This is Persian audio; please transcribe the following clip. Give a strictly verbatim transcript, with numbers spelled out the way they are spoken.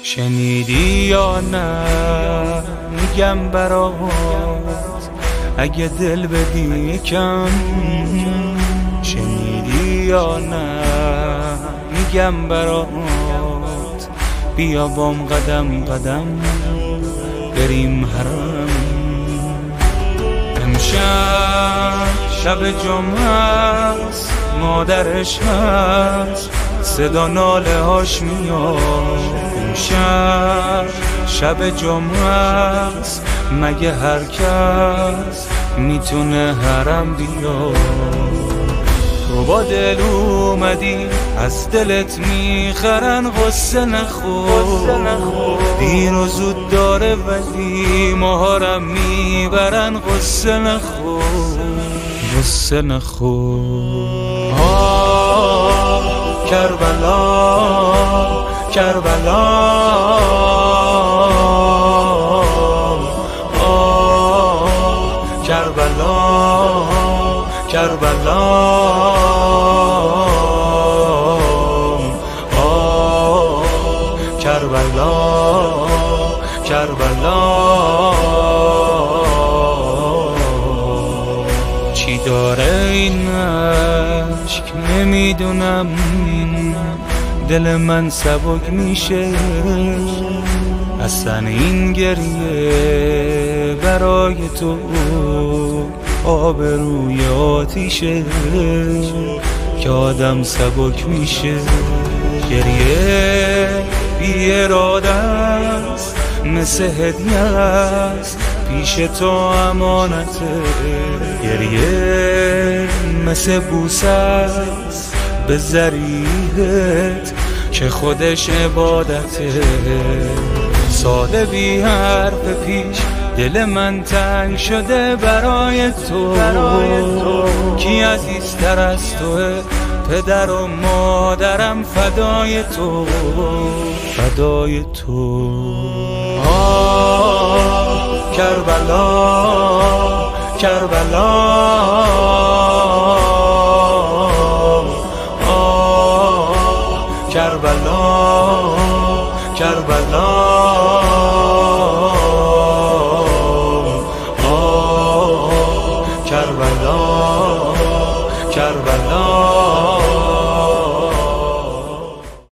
شنیدی یا نه میگم برات، اگه دل بدی کم. شنیدی یا نه میگم برات، بیا بام قدم قدم بریم حرم. امشب شب جمعه است، مادرش هست، صدا ناله هاش میاد. امشب شب جمعه است، مگه هر کس میتونه حرم بیاد؟ تو با دل اومدی از دلت میخرن، غصه نخور، دیر و زود داره ولی ماهارم میبرن. غصه نخور، غصه نخور. آه کربلا کربلا، آه کربلا کربلا، آه کربلا کربلا. چی داره این عشق نمیدونم، دل من سبک میشه. اصلا این گریه برای تو آبروی آتیشه که آدم سبک میشه. گریه بی اراده است، مثل هدیه است، پیش تو امانته. گریه مثل بوسه است به ضریحت که خودش عبادته. ساده بی حرف پیش دل من تنگ شده برای تو. کی عزیزتر از توه؟ پدر و مادرم فدای تو، فدای تو. آه کربلا کربلا،